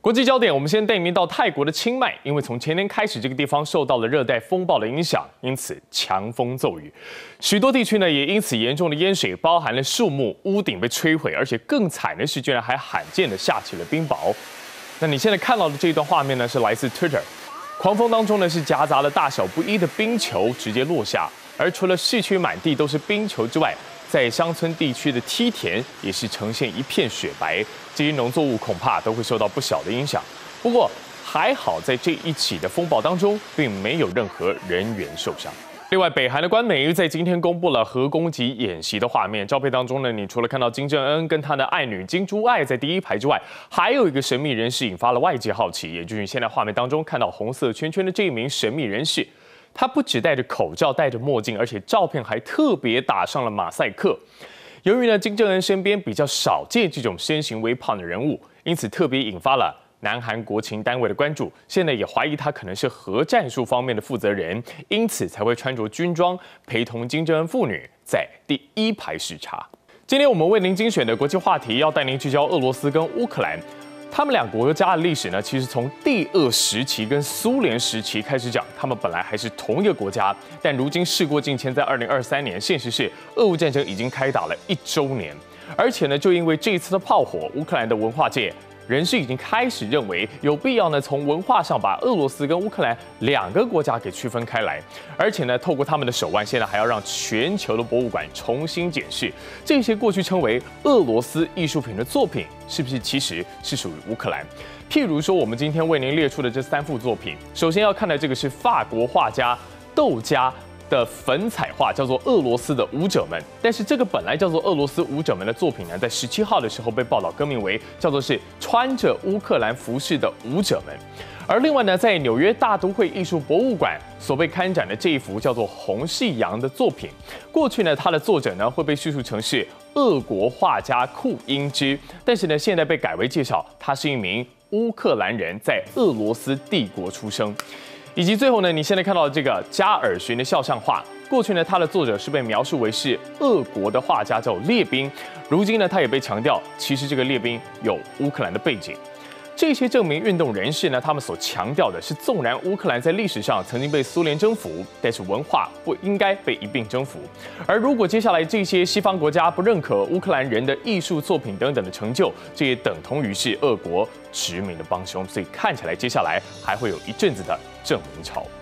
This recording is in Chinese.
国际焦点，我们先带您到泰国的清迈，因为从前天开始，这个地方受到了热带风暴的影响，因此强风骤雨，许多地区呢也因此严重的淹水，包含了树木、屋顶被摧毁，而且更惨的是，居然还罕见的下起了冰雹。那你现在看到的这一段画面呢，是来自 Twitter， 狂风当中呢是夹杂了大小不一的冰球直接落下，而除了市区满地都是冰球之外，在乡村地区的梯田也是呈现一片雪白，这些农作物恐怕都会受到不小的影响。不过还好，在这一起的风暴当中，并没有任何人员受伤。另外，北韩的官媒在今天公布了核攻击演习的画面，照片当中呢，你除了看到金正恩跟他的爱女金珠爱在第一排之外，还有一个神秘人士引发了外界好奇，也就是现在画面当中看到红色圈圈的这一名神秘人士。他不只戴着口罩、戴着墨镜，而且照片还特别打上了马赛克。由于呢，金正恩身边比较少见这种身形微胖的人物，因此特别引发了南韩国情单位的关注。现在也怀疑他可能是核战术方面的负责人，因此才会穿着军装陪同金正恩父女在第一排视察。今天我们为您精选的国际话题，要带您聚焦俄罗斯跟乌克兰。他们两国家的历史呢，其实从第二时期跟苏联时期开始讲，他们本来还是同一个国家，但如今事过境迁，在2023年，现实是俄乌战争已经开打了1周年，而且呢，就因为这一次的炮火，乌克兰的文化界人士已经开始认为有必要呢，从文化上把俄罗斯跟乌克兰两个国家给区分开来，而且呢，透过他们的手腕，现在还要让全球的博物馆重新检视这些过去称为俄罗斯艺术品的作品，是不是其实是属于乌克兰？譬如说，我们今天为您列出的这3幅作品，首先要看的这个是法国画家窦加的粉彩画，叫做《俄罗斯的舞者们》，但是这个本来叫做《俄罗斯舞者们》的作品呢，在17号的时候被报道更名为叫做是穿着乌克兰服饰的舞者们。而另外呢，在纽约大都会艺术博物馆所被看展的这一幅叫做《红夕阳》的作品，过去呢，它的作者呢会被叙述成是俄国画家库因兹，但是呢，现在被改为介绍他是一名乌克兰人，在俄罗斯帝国出生。以及最后呢，你现在看到这个加尔寻的肖像画，过去呢，它的作者是被描述为是俄国的画家，叫列宾。如今呢，他也被强调，其实这个列宾有乌克兰的背景。这些证明运动人士呢，他们所强调的是，纵然乌克兰在历史上曾经被苏联征服，但是文化不应该被一并征服。而如果接下来这些西方国家不认可乌克兰人的艺术作品等等的成就，这也等同于是俄国殖民的帮凶。所以看起来接下来还会有一阵子的证明潮。